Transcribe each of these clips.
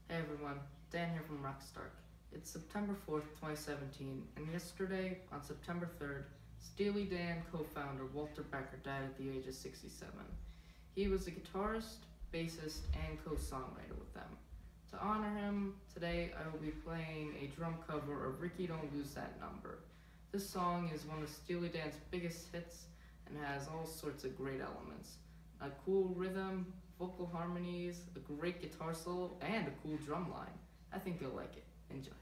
Hey everyone, Dan here from Rockstark. It's September 4th, 2017, and yesterday, on September 3rd, Steely Dan co-founder Walter Becker died at the age of 67. He was a guitarist, bassist, and co-songwriter with them. To honor him, today I will be playing a drum cover of Rikki, Don't Lose That Number. This song is one of Steely Dan's biggest hits and has all sorts of great elements. A cool rhythm, vocal harmonies, a great guitar solo, and a cool drum line. I think you'll like it. Enjoy.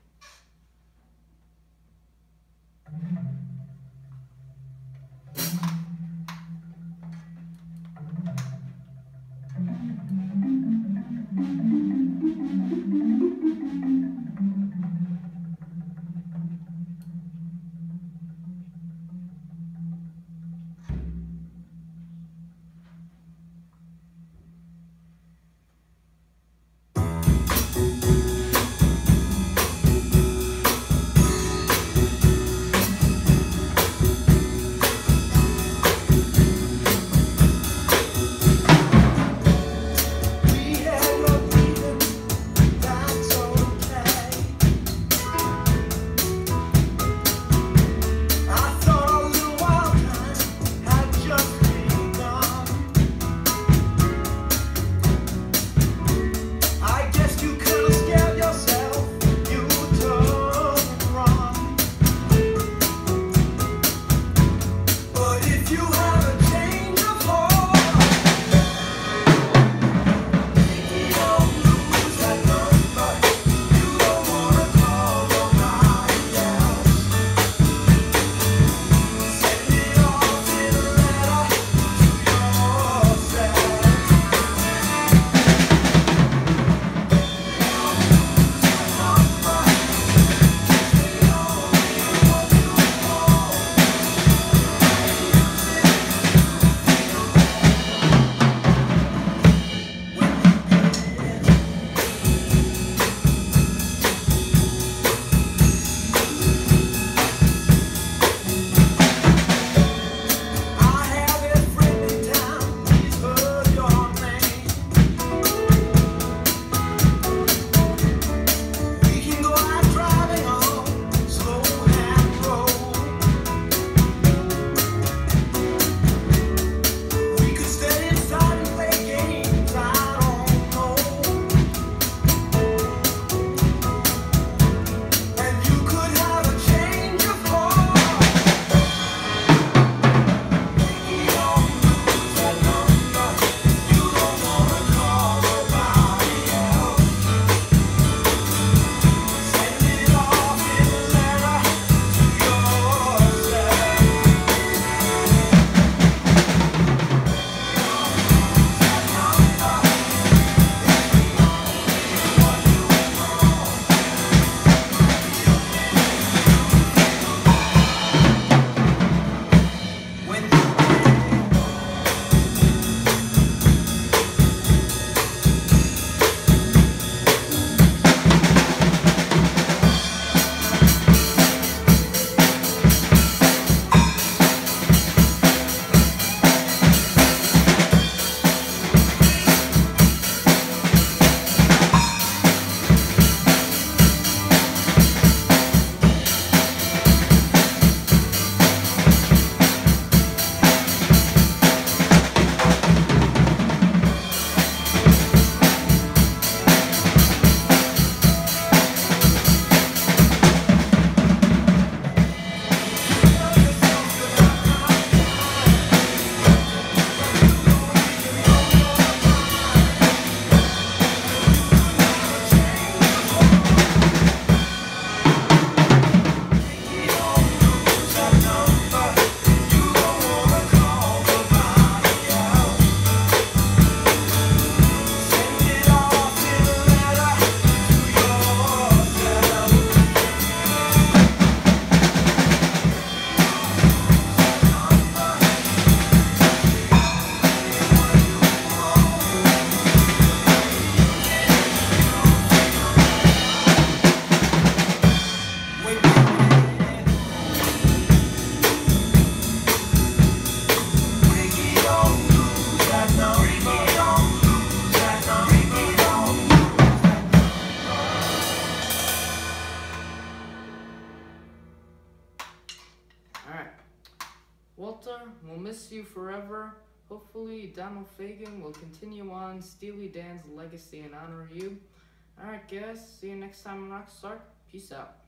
Alright. Walter, we'll miss you forever. Hopefully, Donald Fagen will continue on Steely Dan's legacy and honor you. Alright, guys. See you next time on Rockstar. Peace out.